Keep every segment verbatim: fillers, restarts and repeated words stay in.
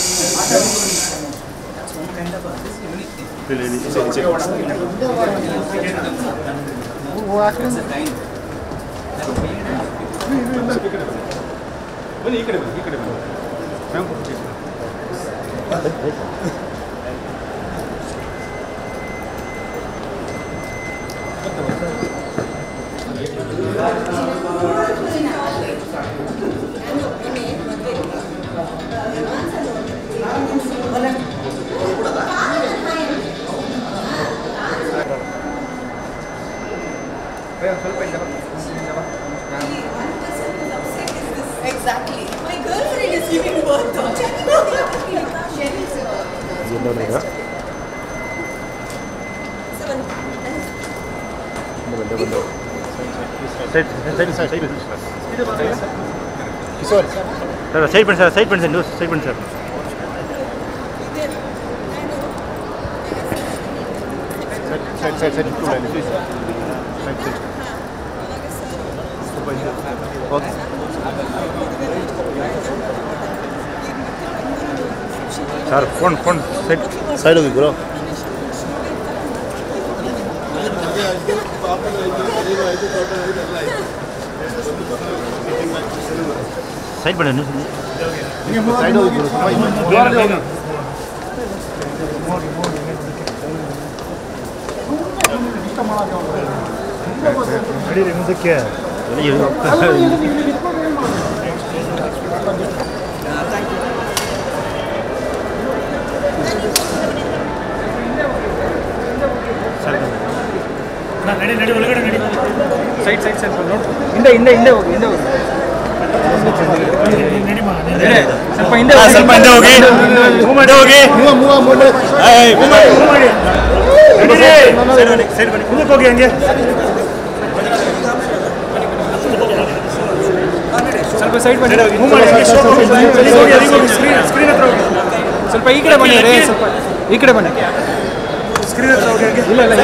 ಬನ್ನಿ ಈ ಕಡೆ ಬನ್ನಿ ಈ ಕಡೆ ಬನ್ನಿ Exactly. My girlfriend is giving birth. Side point sir, side point sir, no side point sir. Side side side two line please. Side side. Okay. Sir, phone phone side side of the bro. Side button. Side of the bro. Ready remove the care. ನಡಿ ನಡಿ ಒಳಗಡೆ ನಡಿ side side side ನೋಡು ಹಿಂದೆ ಹಿಂದೆ ಹಿಂದೆ ಹೋಗಿ ಹಿಂದೆ ಹೋಗಿ ನಡಿ ಮಾ ಸ್ವಲ್ಪ ಹಿಂದೆ ಸ್ವಲ್ಪ ಹಿಂದೆ ಹೋಗಿ ಮೂವ್ ಮಾಡಿ ಹೋಗಿ ಮೂವ್ ಮೂವ್ ಮೂವ್ ಏಯ್ ಮೂವ್ ಮಾಡಿ ಮೂವ್ ಮಾಡಿ ಸೈಡ್ ಬನ್ನಿ ಸೈಡ್ ಬನ್ನಿ ಮುಂದಕ್ಕೆ ಹೋಗಿ ಹಂಗೆ ಸ್ವಲ್ಪ ಸೈಡ್ ಬನ್ನಿ ಮೂವ್ ಮಾಡಿ ಹಂಗೆ ಶೋ ಹೋಗಿ ಹೋಗಿ ಅಲ್ಲಿ ಹೋಗಿ ಸ್ಕ್ರೀನ್ ಸ್ಕ್ರೀನ್ ಹತ್ರ ಹೋಗಿ ಸ್ವಲ್ಪ ಈ ಕಡೆ ಬನ್ನಿ ರೇ ಸ್ವಲ್ಪ ಈ ಕಡೆ ಬನ್ನಿ ಸ್ಕ್ರೀನ್ ಹತ್ರ ಹೋಗಿ ಹಂಗೆ ಇಲ್ಲ ಇಲ್ಲ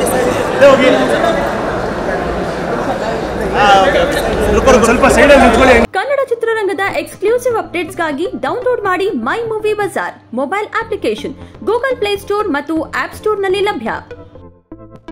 ಕನ್ನಡ ಚಿತ್ರರಂಗದ ಎಕ್ಸ್ಕ್ಲೂಸಿವ್ ಅಪ್ಡೇಟ್ಸ್ಗಾಗಿ ಡೌನ್ಲೋಡ್ ಮಾಡಿ my movie bazaar mobile application Google play store ಮತ್ತು ಆಪ್ ಸ್ಟೋರ್ನಲ್ಲಿ ಲಭ್ಯ.